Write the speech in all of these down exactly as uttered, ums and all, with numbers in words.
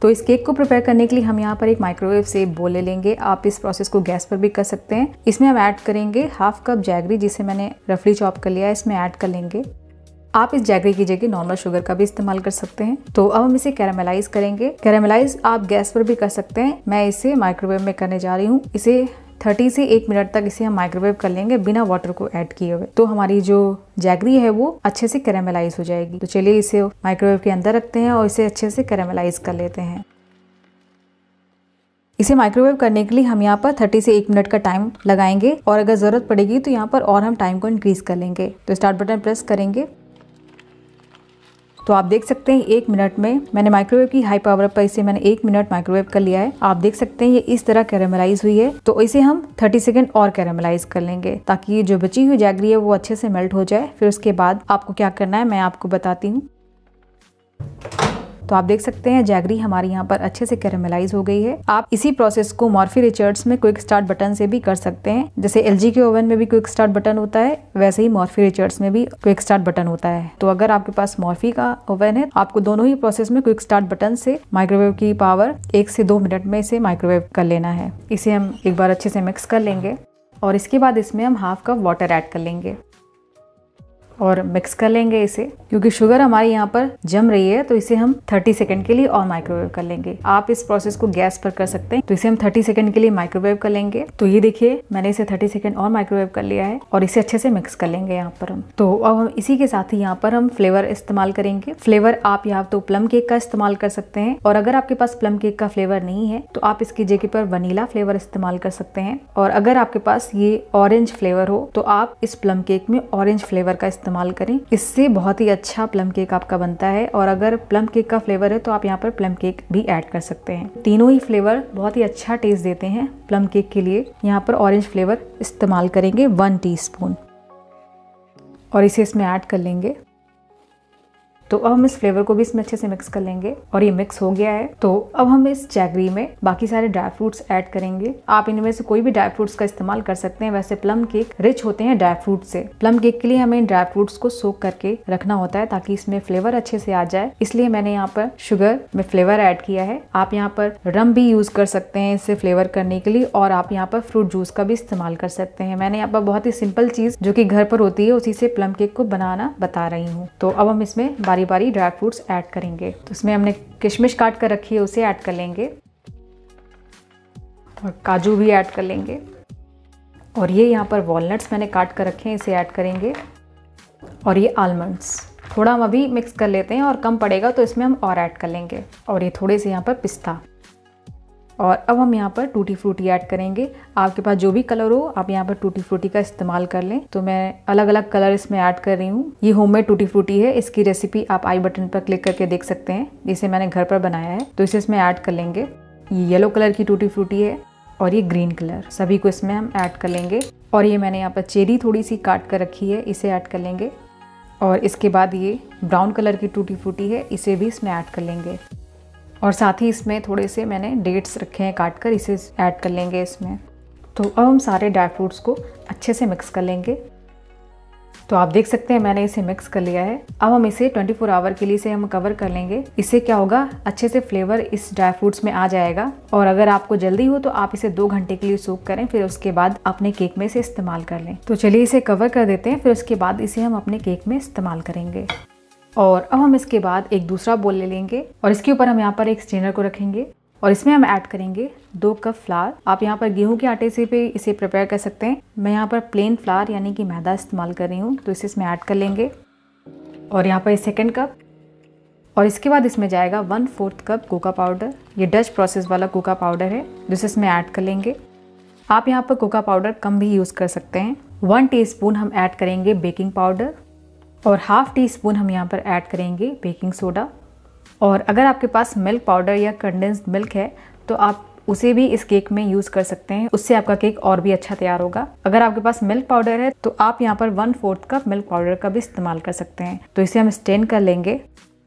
तो इस केक को प्रिपेयर करने के लिए हम यहाँ पर एक माइक्रोवेव सेफ बोल ले लेंगे। आप इस प्रोसेस को गैस पर भी कर सकते हैं। इसमें हम ऐड करेंगे हाफ कप जैगरी, जिसे मैंने रफली चॉप कर लिया है, इसमें ऐड कर लेंगे। आप इस जैगरी की जगह नॉर्मल शुगर का भी इस्तेमाल कर सकते हैं। तो अब हम इसे कैरामेलाइज करेंगे। कैरामेलाइज आप गैस पर भी कर सकते हैं, मैं इसे माइक्रोवेव में करने जा रही हूँ। इसे तीस से एक मिनट तक इसे हम माइक्रोवेव कर लेंगे बिना वाटर को ऐड किए हुए, तो हमारी जो जैगरी है वो अच्छे से कैरामेलाइज हो जाएगी। तो चलिए इसे माइक्रोवेव के अंदर रखते हैं और इसे अच्छे से कैरामेलाइज कर लेते हैं। इसे माइक्रोवेव करने के लिए हम यहाँ पर तीस से एक मिनट का टाइम लगाएंगे और अगर जरूरत पड़ेगी तो यहाँ पर और हम टाइम को इंक्रीज कर लेंगे। तो स्टार्ट बटन प्रेस करेंगे तो आप देख सकते हैं एक मिनट में मैंने माइक्रोवेव की हाई पावर पर इसे मैंने एक मिनट माइक्रोवेव कर लिया है। आप देख सकते हैं ये इस तरह कैरामेलाइज हुई है। तो इसे हम तीस सेकंड और कैरामेलाइज कर लेंगे ताकि ये जो बची हुई जैगरी है वो अच्छे से मेल्ट हो जाए। फिर उसके बाद आपको क्या करना है मैं आपको बताती हूँ। तो आप देख सकते हैं जैगरी हमारी यहाँ पर अच्छे से कैरामेलाइज हो गई है। आप इसी प्रोसेस को मॉर्फी रिचर्ड्स में क्विक स्टार्ट बटन से भी कर सकते हैं। जैसे एलजी के ओवन में भी क्विक स्टार्ट बटन होता है, वैसे ही मॉर्फी रिचर्ड्स में भी क्विक स्टार्ट बटन होता है। तो अगर आपके पास मॉर्फी का ओवन है, आपको दोनों ही प्रोसेस में क्विक स्टार्ट बटन से माइक्रोवेव की पावर एक से दो मिनट में इसे माइक्रोवेव कर लेना है। इसे हम एक बार अच्छे से मिक्स कर लेंगे और इसके बाद इसमें हम हाफ कप वाटर ऐड कर लेंगे और मिक्स कर लेंगे इसे। क्योंकि शुगर हमारी यहाँ पर जम रही है तो इसे हम तीस सेकंड के लिए और माइक्रोवेव कर लेंगे। आप इस प्रोसेस को गैस पर कर सकते हैं। तो इसे हम तीस सेकंड के लिए माइक्रोवेव कर लेंगे। तो ये देखिए मैंने इसे तीस सेकंड और माइक्रोवेव कर लिया है और इसे अच्छे से मिक्स कर लेंगे यहाँ पर हम। तो अब हम इसी के साथ ही यहाँ पर हम फ्लेवर इस्तेमाल करेंगे। फ्लेवर आप यहाँ तो प्लम केक का इस्तेमाल कर सकते हैं और अगर आपके पास प्लम केक का फ्लेवर नहीं है तो आप इसकी जगह पर वनीला फ्लेवर इस्तेमाल कर सकते हैं। और अगर आपके पास ये ऑरेंज फ्लेवर हो तो आप इस प्लम केक में ऑरेंज फ्लेवर का इस्तेमाल करें। इससे बहुत ही अच्छा प्लम केक आपका बनता है। और अगर प्लम केक का फ्लेवर है तो आप यहाँ पर प्लम केक भी ऐड कर सकते हैं। तीनों ही फ्लेवर बहुत ही अच्छा टेस्ट देते हैं। प्लम केक के लिए यहाँ पर ऑरेंज फ्लेवर इस्तेमाल करेंगे वन टीस्पून और इसे इसमें ऐड कर लेंगे। तो अब हम इस फ्लेवर को भी इसमें अच्छे से मिक्स कर लेंगे और ये मिक्स हो गया है। तो अब हम इस जैगरी में बाकी सारे ड्राई फ्रूट्स ऐड करेंगे। आप इनमें से कोई भी ड्राई फ्रूट्स का इस्तेमाल कर सकते हैं। वैसे प्लम केक रिच होते हैं ड्राई फ्रूट से। प्लम केक के लिए हमें इन ड्राई फ्रूट्स को सोक करके रखना होता है ताकि इसमें फ्लेवर अच्छे से आ जाए, इसलिए मैंने यहाँ पर शुगर में फ्लेवर ऐड किया है। आप यहाँ पर रम भी यूज कर सकते हैं इसे फ्लेवर करने के लिए और आप यहाँ पर फ्रूट जूस का भी इस्तेमाल कर सकते हैं। मैंने यहाँ पर बहुत ही सिंपल चीज जो कि घर पर होती है उसी से प्लम केक को बनाना बता रही हूँ। तो अब हम इसमें बारी बारी ड्राई फ्रूट्स ऐड करेंगे। तो इसमें हमने किशमिश काट कर रखी है उसे ऐड कर लेंगे और काजू भी ऐड कर लेंगे और ये यहाँ पर वॉलनट्स मैंने काट कर रखे हैं, इसे ऐड करेंगे और ये आलमंड्स थोड़ा हम अभी मिक्स कर लेते हैं और कम पड़ेगा तो इसमें हम और ऐड कर लेंगे और ये थोड़े से यहाँ पर पिस्ता। और अब हम यहाँ पर टूटी फ्रूटी ऐड करेंगे। आपके पास जो भी कलर हो आप यहाँ पर टूटी फ्रूटी का इस्तेमाल कर लें। तो मैं अलग अलग कलर इसमें ऐड कर रही हूँ। ये होममेड टूटी फ्रूटी है, इसकी रेसिपी आप आई बटन पर क्लिक करके देख सकते हैं, जिसे मैंने घर पर बनाया है। तो इसे इसमें ऐड कर लेंगे। ये येलो कलर की टूटी फ्रूटी है और ये ग्रीन कलर, सभी को इसमें हम ऐड कर लेंगे। और ये मैंने यहाँ पर चेरी थोड़ी सी काट कर रखी है, इसे ऐड कर लेंगे। और इसके बाद ये ब्राउन कलर की टूटी फ्रूटी है, इसे भी इसमें ऐड कर लेंगे। और साथ ही इसमें थोड़े से मैंने डेट्स रखे हैं काट कर, इसे ऐड कर लेंगे इसमें। तो अब हम सारे ड्राई फ्रूट्स को अच्छे से मिक्स कर लेंगे। तो आप देख सकते हैं मैंने इसे मिक्स कर लिया है। अब हम इसे चौबीस आवर के लिए इसे हम कवर कर लेंगे। इससे क्या होगा, अच्छे से फ्लेवर इस ड्राई फ्रूट्स में आ जाएगा। और अगर आपको जल्दी हो तो आप इसे दो घंटे के लिए सोक करें, फिर उसके बाद अपने केक में इसे इस्तेमाल कर लें। तो चलिए इसे कवर कर देते हैं, फिर उसके बाद इसे हम अपने केक में इस्तेमाल करेंगे। और अब हम इसके बाद एक दूसरा बोल ले लेंगे और इसके ऊपर हम यहाँ पर एक स्ट्रेनर को रखेंगे और इसमें हम ऐड करेंगे दो कप फ्लावर। आप यहाँ पर गेहूं के आटे से भी इसे प्रिपेयर कर सकते हैं। मैं यहाँ पर प्लेन फ्लावर यानी कि मैदा इस्तेमाल कर रही हूँ, तो इसे इसमें ऐड कर लेंगे। और यहाँ पर सेकेंड कप और इसके बाद इसमें जाएगा one fourth cup cocoa powder. ये डच प्रोसेस वाला कोका पाउडर है, जिसे इसमें ऐड कर लेंगे। आप यहाँ पर कोका पाउडर कम भी यूज़ कर सकते हैं। वन टीस्पून हम ऐड करेंगे बेकिंग पाउडर और हाफ टी स्पून हम यहाँ पर ऐड करेंगे बेकिंग सोडा। और अगर आपके पास मिल्क पाउडर या कंडेंस्ड मिल्क है तो आप उसे भी इस केक में यूज़ कर सकते हैं, उससे आपका केक और भी अच्छा तैयार होगा। अगर आपके पास मिल्क पाउडर है तो आप यहाँ पर one fourth cup milk powder का भी इस्तेमाल कर सकते हैं। तो इसे हम स्टेन कर लेंगे।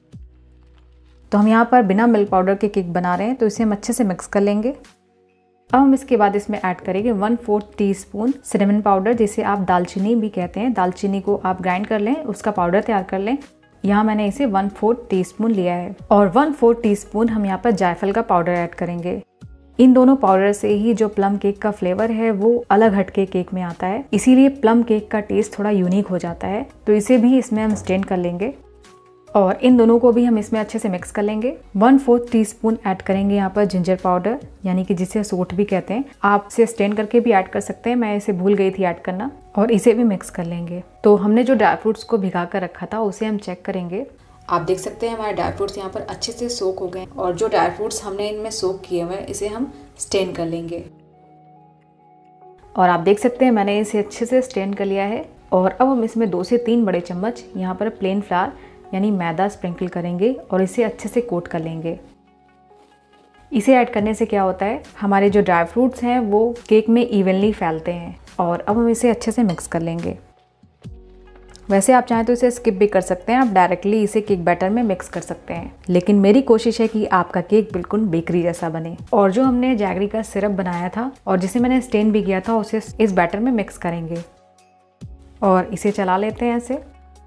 तो हम यहाँ पर बिना मिल्क पाउडर के केक बना रहे हैं, तो इसे हम अच्छे से मिक्स कर लेंगे। अब हम इसके बाद इसमें ऐड करेंगे one fourth teaspoon cinnamon powder, जिसे आप दालचीनी भी कहते हैं। दालचीनी को आप ग्राइंड कर लें, उसका पाउडर तैयार कर लें यहाँ मैंने इसे वन फोर्थ टी स्पून लिया है और वन फोर्थ टी स्पून हम यहाँ पर जायफल का पाउडर ऐड करेंगे। इन दोनों पाउडर से ही जो प्लम केक का फ्लेवर है वो अलग हटके केक में आता है, इसीलिए प्लम केक का टेस्ट थोड़ा यूनिक हो जाता है। तो इसे भी इसमें हम स्टेन कर लेंगे और इन दोनों को भी हम इसमें अच्छे से मिक्स कर लेंगे। One fourth teaspoon add करेंगे यहाँ पर जिंजर पाउडर, यानी कि जिसे सोट भी कहते हैं। आप इसे स्टेन करके भी ऐड कर सकते हैं, मैं इसे भूल गई थी ऐड करना। और इसे भी मिक्स कर लेंगे। तो हमने जो ड्राई फ्रूट्स को भिगा कर रखा था उसे हम चेक करेंगे। आप देख सकते हैं हमारे ड्राई फ्रूट्स यहाँ पर अच्छे से सोक हो गए और जो ड्राई फ्रूट्स हमने इनमें सोक किए हुए हैं इसे हम स्टेन कर लेंगे। और आप देख सकते हैं मैंने इसे अच्छे से स्टेन कर लिया है। और अब हम इसमें दो से तीन बड़े चम्मच यहाँ पर प्लेन फ्लावर यानी मैदा स्प्रिंकल करेंगे और इसे अच्छे से कोट कर लेंगे। इसे ऐड करने से क्या होता है, हमारे जो ड्राई फ्रूट्स हैं वो केक में इवनली फैलते हैं। और अब हम इसे अच्छे से मिक्स कर लेंगे। वैसे आप चाहें तो इसे स्किप भी कर सकते हैं, आप डायरेक्टली इसे केक बैटर में मिक्स कर सकते हैं, लेकिन मेरी कोशिश है कि आपका केक बिल्कुल बेकरी जैसा बने। और जो हमने जैगरी का सिरप बनाया था और जिसे मैंने स्टेन भी किया था उसे इस बैटर में मिक्स करेंगे और इसे चला लेते हैं ऐसे।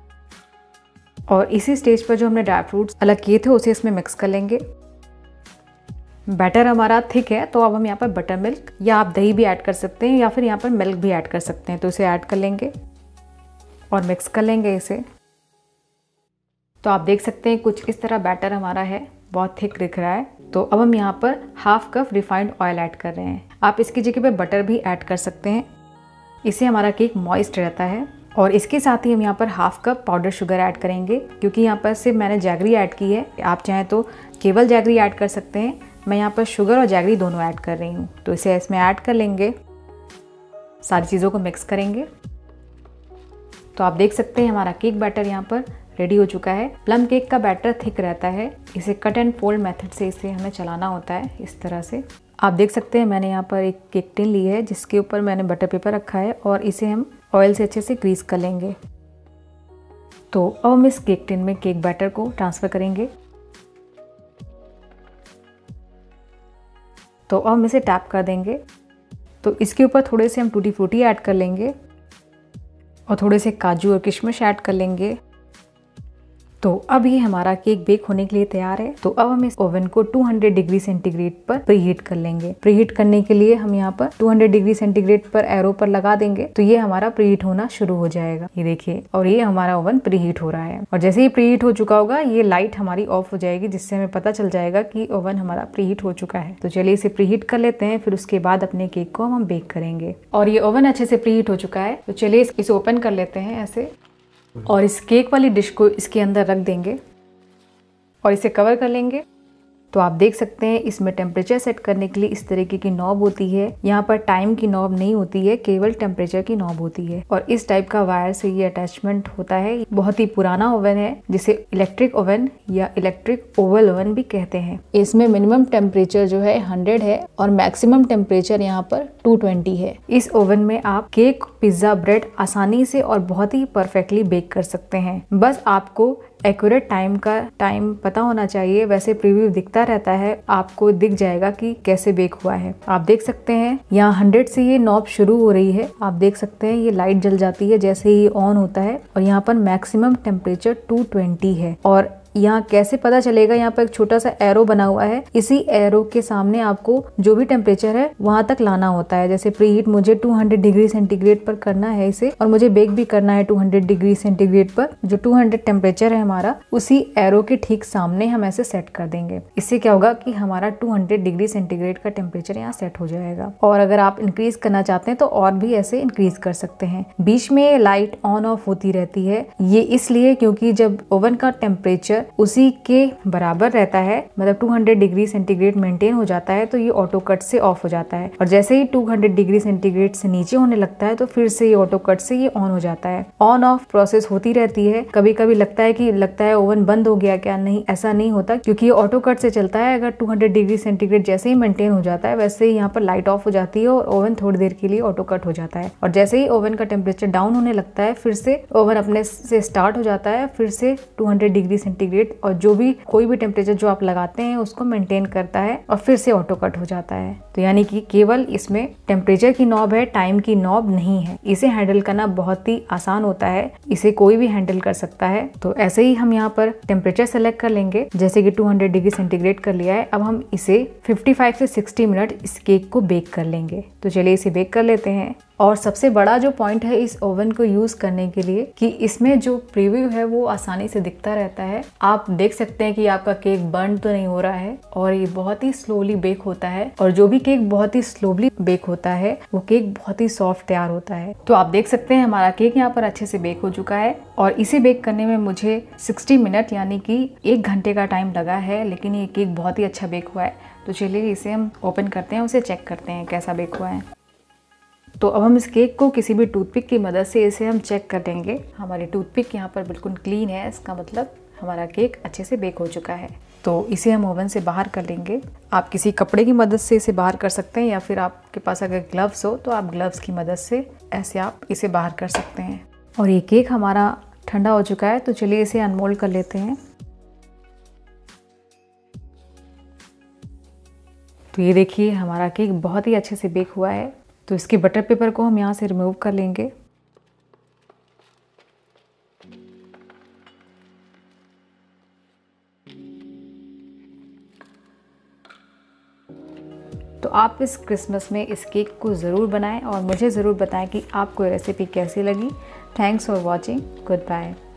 और इसी स्टेज पर जो हमने ड्राई फ्रूट्स अलग किए थे उसे इसमें मिक्स कर लेंगे। बैटर हमारा थिक है तो अब हम यहाँ पर बटर मिल्क या आप दही भी ऐड कर सकते हैं या फिर यहाँ पर मिल्क भी ऐड कर सकते हैं। तो इसे ऐड कर लेंगे और मिक्स कर लेंगे इसे। तो आप देख सकते हैं कुछ इस तरह बैटर हमारा है, बहुत थिक दिख रहा है। तो अब हम यहाँ पर half cup refined oil add कर रहे हैं। आप इसकी जगह पे बटर भी ऐड कर सकते हैं, इससे हमारा केक मॉइस्ट रहता है। और इसके साथ ही हम यहाँ पर half cup powder sugar add करेंगे, क्योंकि यहाँ पर सिर्फ मैंने जैगरी ऐड की है, आप चाहें तो केवल जैगरी ऐड कर सकते हैं। मैं यहाँ पर शुगर और जैगरी दोनों ऐड कर रही हूँ। तो इसे इसमें ऐड कर लेंगे, सारी चीज़ों को मिक्स करेंगे। तो आप देख सकते हैं हमारा केक बैटर यहाँ पर रेडी हो चुका है। प्लम केक का बैटर थिक रहता है, इसे कट एंड फोल्ड मेथड से इसे हमें चलाना होता है इस तरह से। आप देख सकते हैं मैंने यहाँ पर एक केक टिन ली है जिसके ऊपर मैंने बटर पेपर रखा है और इसे हम ऑयल से अच्छे से ग्रीस कर लेंगे। तो अब हम इस केक टिन में केक बैटर को ट्रांसफ़र करेंगे। तो अब हम इसे टैप कर देंगे। तो इसके ऊपर थोड़े से हम टूटी फ्रूटी ऐड कर लेंगे और थोड़े से काजू और किशमिश ऐड कर लेंगे। तो अब ये हमारा केक बेक होने के लिए तैयार है। तो अब हम इस ओवन को दो सौ डिग्री सेंटीग्रेड पर प्रीहीट कर लेंगे। प्रीहीट करने के लिए हम यहाँ पर दो सौ डिग्री सेंटीग्रेड पर एरो पर लगा देंगे, तो ये हमारा प्रीहीट होना शुरू हो जाएगा। ये देखिए, और ये हमारा ओवन प्रीहीट हो रहा है। और जैसे ही प्रीहीट हो चुका होगा ये लाइट हमारी ऑफ हो जाएगी, जिससे हमें पता चल जाएगा कि ओवन हमारा प्रीहीट हो चुका है। तो चलिए इसे प्रीहीट कर लेते हैं, फिर उसके बाद अपने केक को हम बेक करेंगे। और ये ओवन अच्छे से प्रीहीट हो चुका है, तो चलिए इसे ओपन कर लेते हैं ऐसे, और इस केक वाली डिश को इसके अंदर रख देंगे और इसे कवर कर लेंगे। तो आप देख सकते हैं इसमें टेम्परेचर सेट करने के लिए इस तरीके की नॉब होती है। यहाँ पर टाइम की नॉब नहीं होती है, केवल टेम्परेचर की नॉब होती है। और इस टाइप का वायर से ये अटैचमेंट होता है। बहुत ही पुराना ओवन है जिसे इलेक्ट्रिक ओवन या इलेक्ट्रिक ओवल ओवन भी कहते हैं। इसमें मिनिमम टेम्परेचर जो है हंड्रेड है और मैक्सिमम टेम्परेचर यहाँ पर टू ट्वेंटी है। इस ओवन में आप केक, पिज्जा, ब्रेड आसानी से और बहुत ही परफेक्टली बेक कर सकते हैं। बस आपको एक्यूरेट टाइम का टाइम पता होना चाहिए। वैसे प्रीव्यू दिखता रहता है, आपको दिख जाएगा कि कैसे बेक हुआ है। आप देख सकते हैं यहाँ हंड्रेड से ये नॉब शुरू हो रही है। आप देख सकते हैं ये लाइट जल जाती है जैसे ही ऑन होता है। और यहाँ पर मैक्सिमम टेम्परेचर टू ट्वेंटी है। और यहाँ कैसे पता चलेगा, यहाँ पर एक छोटा सा एरो बना हुआ है, इसी एरो के सामने आपको जो भी टेम्परेचर है वहां तक लाना होता है। जैसे प्रीहीट मुझे दो सौ डिग्री सेंटीग्रेड पर करना है इसे, और मुझे बेक भी करना है दो सौ डिग्री सेंटीग्रेड पर। जो दो सौ टेम्परेचर है हमारा, उसी एरो के ठीक सामने हम ऐसे सेट कर देंगे। इससे क्या होगा कि हमारा दो सौ डिग्री सेंटीग्रेड का टेम्परेचर यहाँ सेट हो जाएगा। और अगर आप इंक्रीज करना चाहते हैं तो और भी ऐसे इंक्रीज कर सकते हैं। बीच में लाइट ऑन ऑफ होती रहती है, ये इसलिए क्योंकि जब ओवन का टेम्परेचर उसी के बराबर रहता है, मतलब दो सौ डिग्री सेंटीग्रेड मेंटेन हो जाता है, तो ये ऑटो कट से ऑफ हो जाता है। और जैसे ही दो सौ डिग्री सेंटीग्रेड से नीचे होने लगता है तो फिर से ये ऑटो कट से ये ऑन हो जाता है। ऑन ऑफ प्रोसेस होती रहती है। कभी कभी लगता है कि लगता है ओवन बंद हो गया क्या, नहीं, ऐसा नहीं होता, क्योंकि ये ऑटो कट से चलता है। अगर दो सौ डिग्री सेंटीग्रेड जैसे ही मेंटेन हो जाता है वैसे ही यहाँ पर लाइट ऑफ हो जाती है और ओवन थोड़ी देर के लिए ऑटो कट हो जाता है। और जैसे ही ओवन का टेम्परेचर डाउन होने लगता है फिर से ओवन अपने से स्टार्ट हो जाता है, फिर से दो सौ डिग्री सेंटीग्रेड सेंटीग्रेड और जो भी कोई भी टेम्परेचर जो आप लगाते हैं उसको मेंटेन करता है और फिर से ऑटो कट हो जाता है। तो यानी कि केवल इसमें टेम्परेचर की नॉब है, टाइम की नॉब नहीं है। इसे हैंडल करना बहुत ही आसान होता है, इसे कोई भी हैंडल कर सकता है। तो ऐसे ही हम यहाँ पर टेम्परेचर सेलेक्ट कर लेंगे, जैसे कि टू हंड्रेड डिग्री सेंटीग्रेड कर लिया है। अब हम इसे फिफ्टी फाइव से सिक्सटी मिनट इस केक को बेक कर लेंगे। तो चलिए इसे बेक कर लेते हैं। और सबसे बड़ा जो पॉइंट है इस ओवन को यूज करने के लिए कि इसमें जो प्रीव्यू है वो आसानी से दिखता रहता है। आप देख सकते हैं कि आपका केक बर्न तो नहीं हो रहा है और ये बहुत ही स्लोली बेक होता है। और जो भी केक बहुत ही स्लोली बेक होता है वो केक बहुत ही सॉफ्ट तैयार होता है। तो आप देख सकते हैं हमारा केक यहाँ पर अच्छे से बेक हो चुका है और इसे बेक करने में मुझे सिक्सटी मिनट यानी कि एक घंटे का टाइम लगा है, लेकिन ये केक बहुत ही अच्छा बेक हुआ है। तो चलिए इसे हम ओपन करते हैं, उसे चेक करते हैं कैसा बेक हुआ है। तो अब हम इस केक को किसी भी टूथपिक की मदद से इसे हम चेक कर लेंगे। हमारी टूथपिक यहाँ पर बिल्कुल क्लीन है, इसका मतलब हमारा केक अच्छे से बेक हो चुका है। तो इसे हम ओवन से बाहर कर लेंगे। आप किसी कपड़े की मदद से इसे बाहर कर सकते हैं या फिर आपके पास अगर ग्लव्स हो तो आप ग्लव्स की मदद से ऐसे आप इसे बाहर कर सकते हैं। और ये केक हमारा ठंडा हो चुका है, तो चलिए इसे अनमोल्ड कर लेते हैं। तो ये देखिए हमारा केक बहुत ही अच्छे से बेक हुआ है। तो इसके बटर पेपर को हम यहाँ से रिमूव कर लेंगे। तो आप इस क्रिसमस में इस केक को ज़रूर बनाएं और मुझे ज़रूर बताएं कि आपको ये रेसिपी कैसी लगी। Thanks for watching. Good bye.